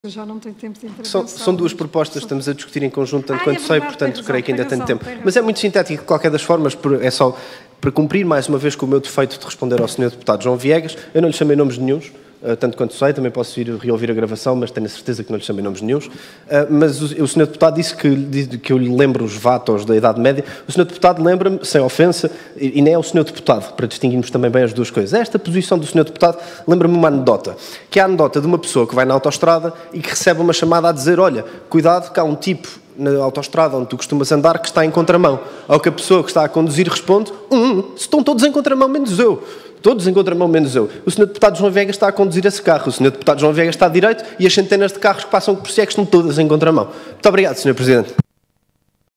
Já não tenho tempo de intervenção. São duas propostas, estamos a discutir em conjunto, tanto quanto sei, portanto creio que ainda tenho tempo. Mas é muito sintético de qualquer das formas, é só para cumprir mais uma vez com o meu defeito de responder ao Sr. Deputado João Viegas. Eu não lhe chamei nomes nenhuns, tanto quanto sei, também posso ir reouvir a gravação, mas tenho a certeza que não lhe chamei nomes nenhuns. Mas o Sr. Deputado disse que eu lhe lembro os vatos da Idade Média. O Sr. Deputado lembra-me, sem ofensa, e nem é o Sr. Deputado, para distinguirmos também bem as duas coisas. Esta posição do Sr. Deputado lembra-me uma anedota, que é a anedota de uma pessoa que vai na autoestrada e que recebe uma chamada a dizer: olha, cuidado que há um tipo na autoestrada onde tu costumas andar que está em contramão. Ao que a pessoa que está a conduzir responde: estão todos em contramão menos eu. Todos em contramão menos eu. O Sr. Deputado João Viegas está a conduzir esse carro. O Sr. Deputado João Viegas está à direita e as centenas de carros que passam por si é que estão todas em contramão. Muito obrigado, Sr. Presidente.